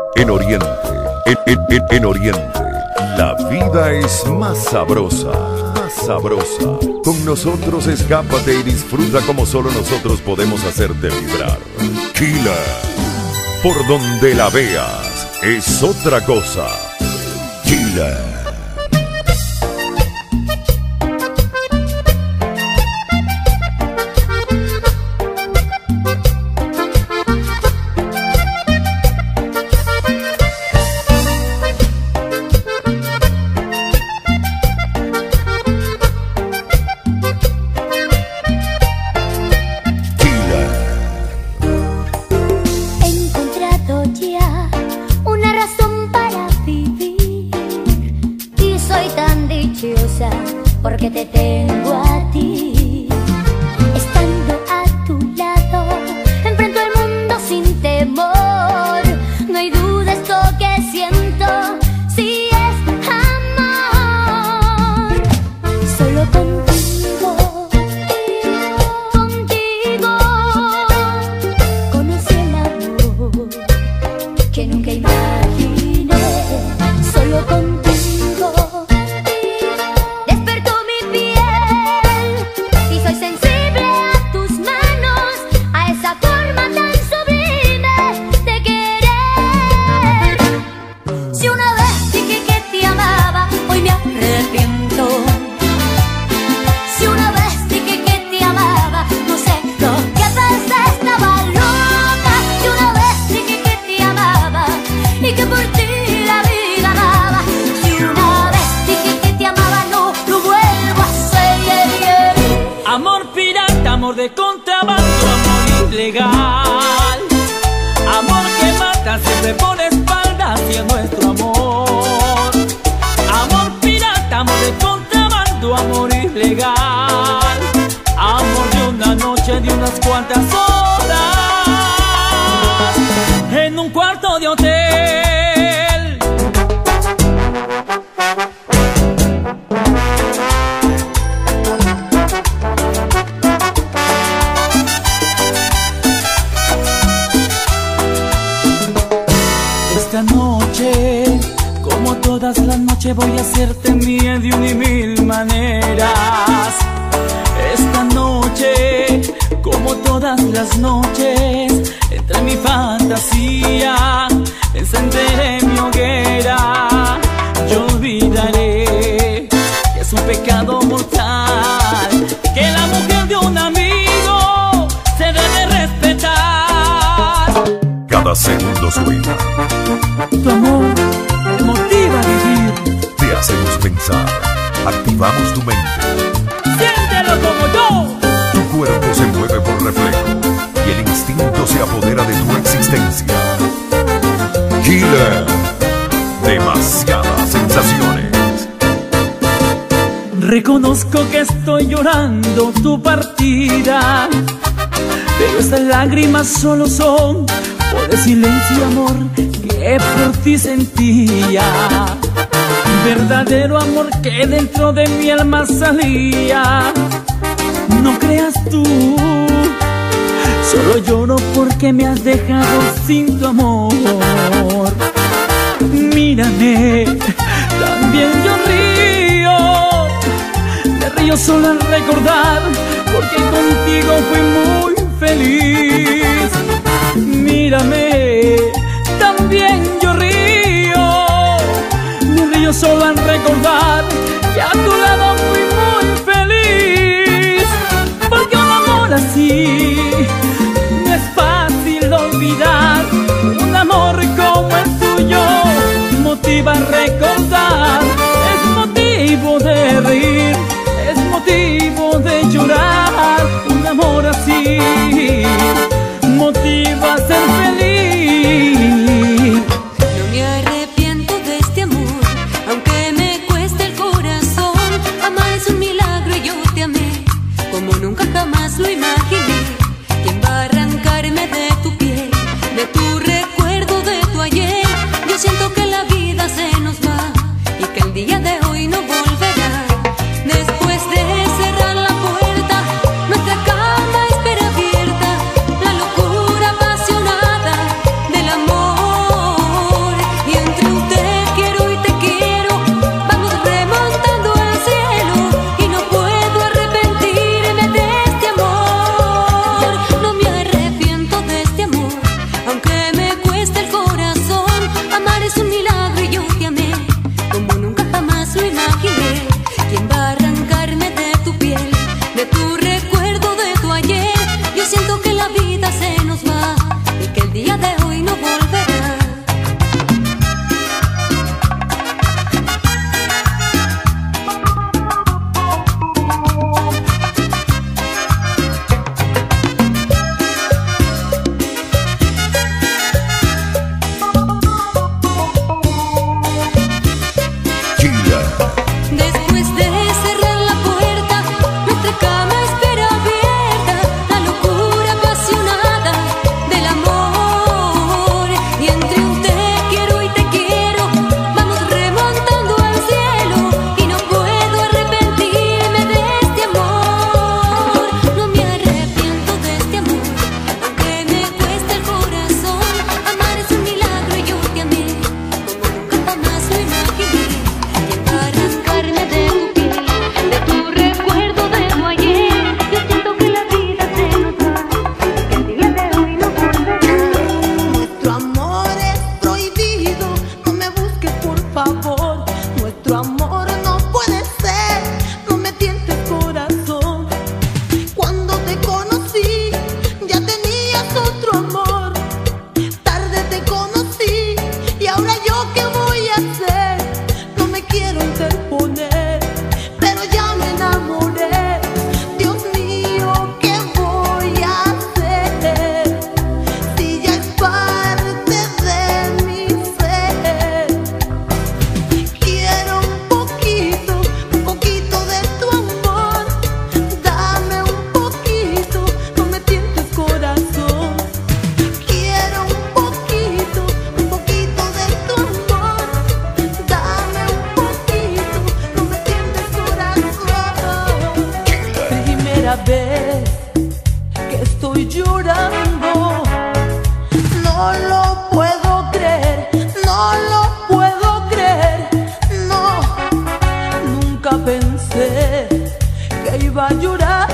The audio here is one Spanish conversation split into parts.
En Oriente, en Oriente, la vida es más sabrosa, más sabrosa. Con nosotros escápate y disfruta como solo nosotros podemos hacerte vibrar. Killer, por donde la veas, es otra cosa. Killer. Porque te tengo a ti, estando a tu lado, enfrento el mundo sin temor. No hay duda esto que siento, si es amor. Solo contigo, contigo, conocí el amor que nunca imaginé. Solo contigo. Amor de contrabando, amor ilegal, amor que mata siempre por espalda hacia nuestro amor. Amor pirata, amor de contrabando, amor ilegal, amor de una noche, de unas cuantas horas, en un cuarto de hotel. Esta noche, como todas las noches, voy a hacerte mía de una y mil maneras. Esta noche, como todas las noches, entre mi fantasía encenderé mi hoguera. Yo olvidaré que es un pecado mortal, que la mujer de un amigo se debe respetar. Cada segundo suena. Tu amor me motiva a vivir. Te hacemos pensar, activamos tu mente. Siéntelo como yo. Tu cuerpo se mueve por reflejo y el instinto se apodera de tu existencia. Killer, demasiadas sensaciones. Reconozco que estoy llorando tu partida, pero estas lágrimas solo son por el silencio, amor, que por ti sentía. Verdadero amor que dentro de mi alma salía. No creas tú, solo lloro porque me has dejado sin tu amor. Mírame, también yo río. Me río solo al recordar, porque contigo fui muy feliz. Mírame, también yo río. Me río solo al recordar que a tu lado fui muy feliz. Porque un amor así no es fácil olvidar. Un amor como el tuyo motiva a recordar. Es motivo de reír, es motivo de llorar. Un amor así motiva a ser feliz. No me arrepiento de este amor, aunque me cueste el corazón. lo puedo creer, no lo puedo creer, no. Nunca pensé que iba a llorar,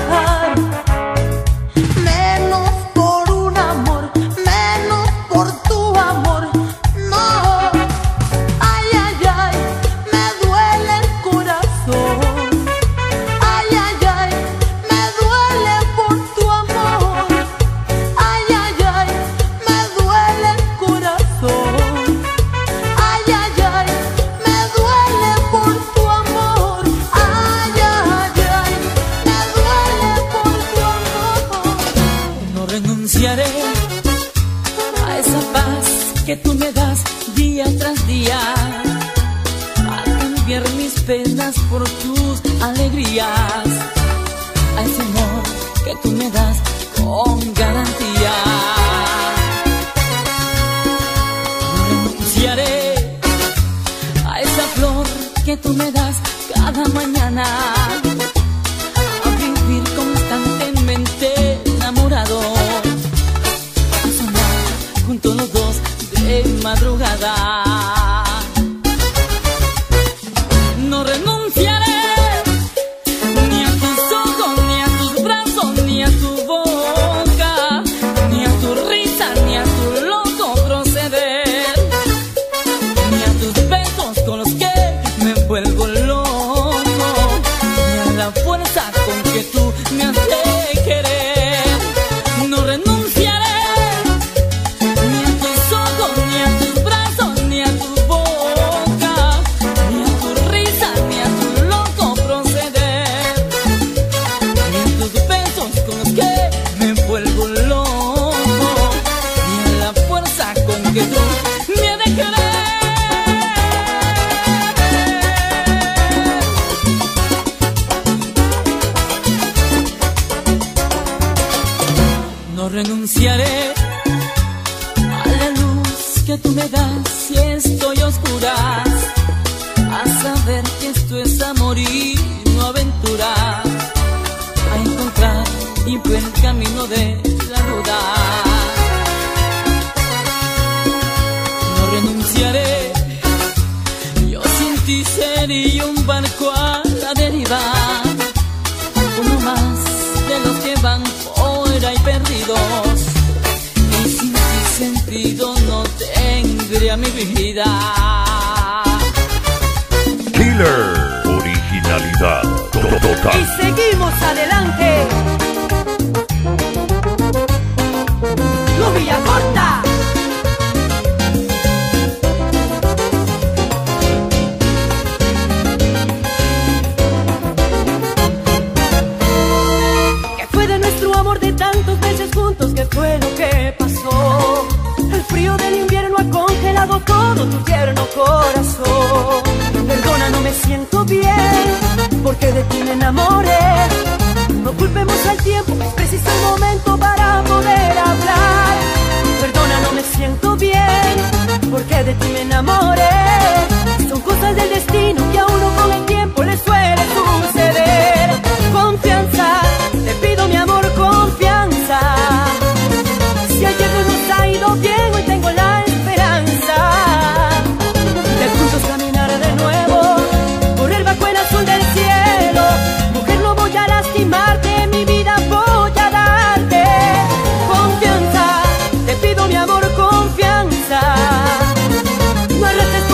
menos por un amor, menos por tu amor, no. Ay, ay, ay, me duele el corazón. Ay, ay, ay, me duele por tu amor. Ay, ay, ay, me duele el corazón. Ay, ay, ay, me duele por tu amor. Ay, ay, ay, me duele por tu amor. No renunciaré a esa paz que tú me das día tras día, a cambiar mis penas por tus alegrías, a ese amor que tú me das con garantía. No renunciaré a esa flor que tú me das cada mañana, a vivir constantemente enamorados, a soñar juntos los dos de madrugada. No renunciaré ni a tus ojos, ni a tus brazos, ni a tu boca, ni a tu risa, ni a tu loco proceder, ni a tus besos con los que me vuelvo loco, ni a la fuerza con que tú me haces querer. No renunciaré ni a tus ojos, ni a tus brazos, ni a tu boca, ni a tu risa, ni a tu loco proceder, ni a tus besos con los que me vuelvo loco, ni a la fuerza con que tú me has de querer. No renunciaré a la luz que tú me das si estoy a oscuras, a saber que esto es amor y no aventura, a encontrar limpio el camino de la duda. No renunciaré, yo sin ti sería un barco a la deriva, uno más de los que van fuera y perdidos, y sin ti sentido no tendría mi vida. Killer, originalidad total. Y seguimos adelante. Luz Villacorta. ¿Qué fue de nuestro amor de tantos meses juntos? ¿Qué fue lo que pasó? El frío del invierno ha congelado todo tu tierno corazón. Perdona, no me siento bien, porque de ti me enamoré. No culpemos al tiempo, es preciso el momento para poder hablar. Perdona, no me siento bien, porque de ti me enamoré. Son cosas del destino que a uno con el tiempo le suele suceder. Confianza, te pido mi amor, confianza. Si ayer no nos ha ido bien, hoy tengo la esperanza de juntos caminar de nuevo, correr bajo el azul del cielo. Mujer, no voy a lastimarte, mi vida voy a darte. Confianza, te pido mi amor, confianza. No arrestes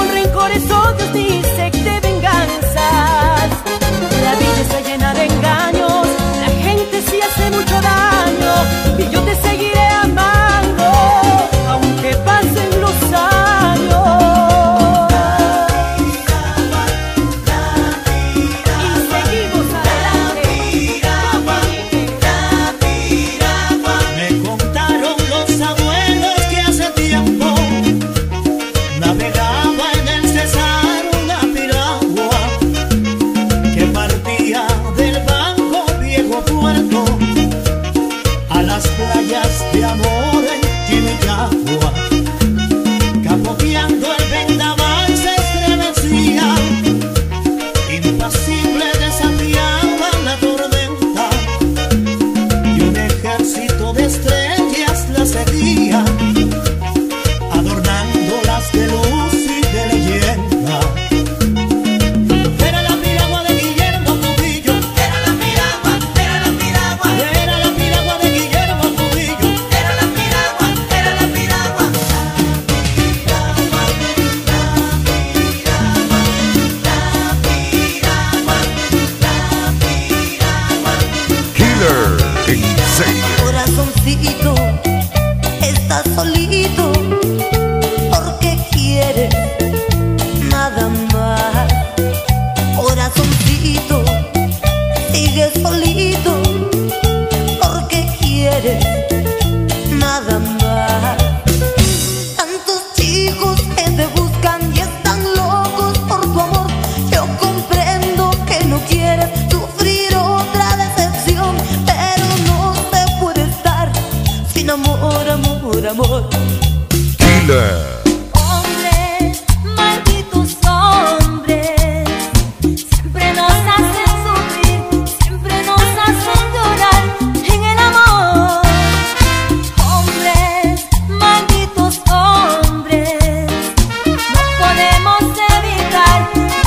Killer. Hombres, malditos hombres, siempre nos hacen sufrir, siempre nos hacen llorar en el amor. Hombres, malditos hombres, no podemos evitar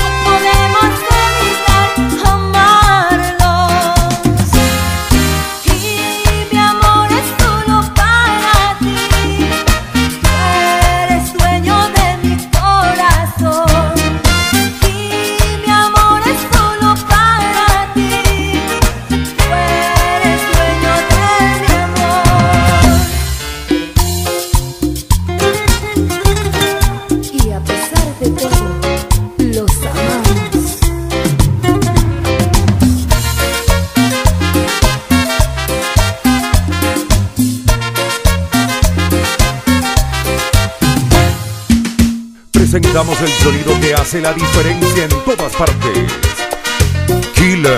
amarlos. Y mi amor es solo para ti, tú eres dueño de mi corazón. Y mi amor es solo para ti, tú eres dueño de mi amor. Y a pesar de todo, los amamos. Presentamos el sonido que hace la diferencia en todas partes. Killer.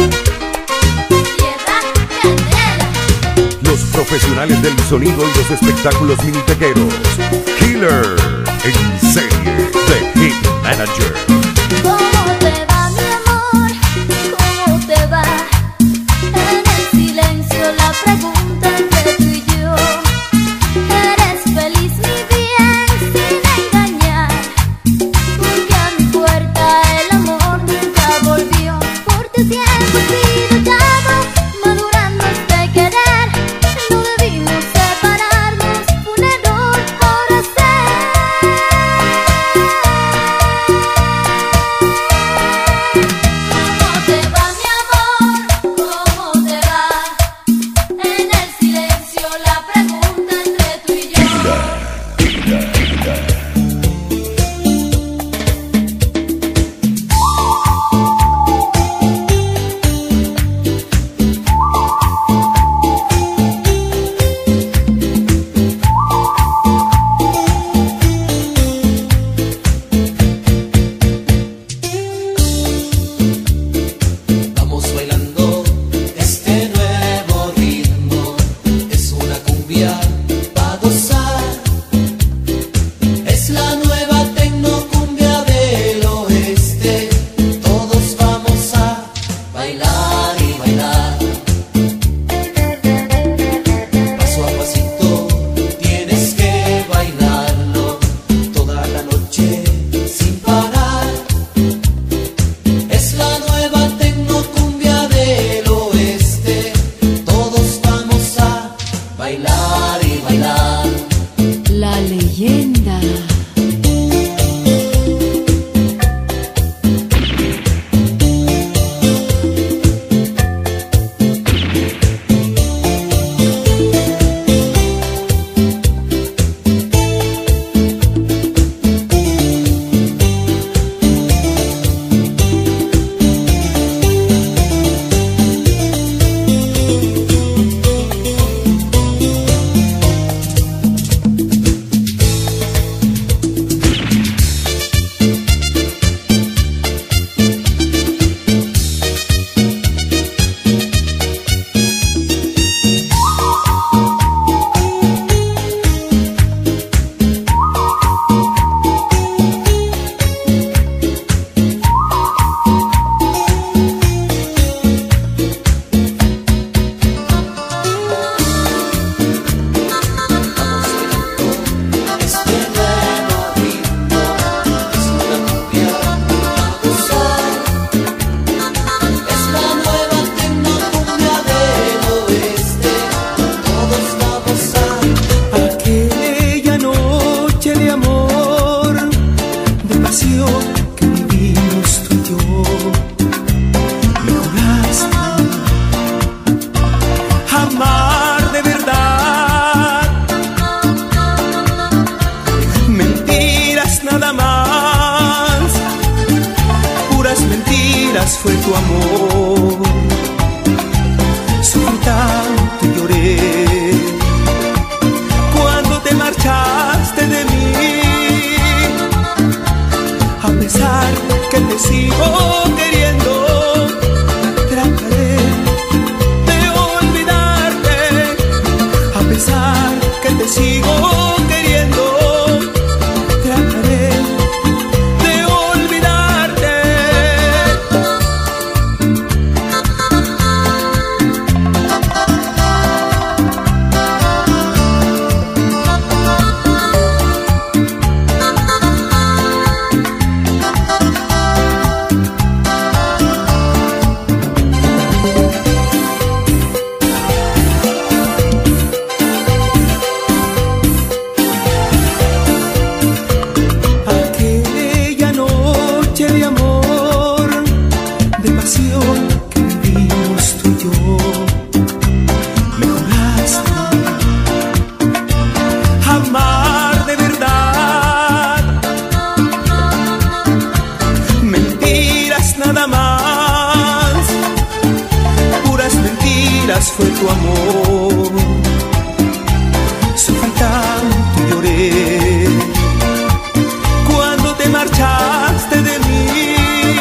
Los profesionales del sonido y los espectáculos minitequeros. Killer. En serie de Hit Manager. ¿Cómo te va, mi amor? ¿Cómo te va? En el silencio la pregunta entre tú y yo. ¿Eres feliz, mi bien, sin engañar? Porque a mi puerta el amor nunca volvió. Por tu tiempo he sido llamo, madurando este querer. No debimos separarnos, fue un error por hacer. ¿Cómo te va, mi amor? ¿Cómo te va? En el silencio la pregunta entre tú y yo. Vamos bailando este nuevo ritmo, es una cumbia para gozar, es la nueva tecnocumbia del oeste, todos vamos a bailar y bailar. Paso a pasito tienes que bailarlo, toda la noche sin parar. Es la nueva tecnocumbia del oeste, todos vamos a bailar y bailar. La leyenda. Fue tu amor, sufrí tanto y lloré cuando te marchaste de mí. A pesar que te sigo queriendo, trataré de olvidarte. A pesar que te sigo queriendo, fue tu amor. Sufrí tanto y lloré cuando te marchaste de mí.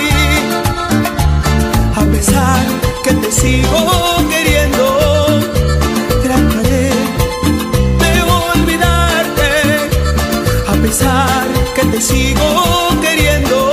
A pesar que te sigo queriendo, trataré de olvidarte. A pesar que te sigo queriendo,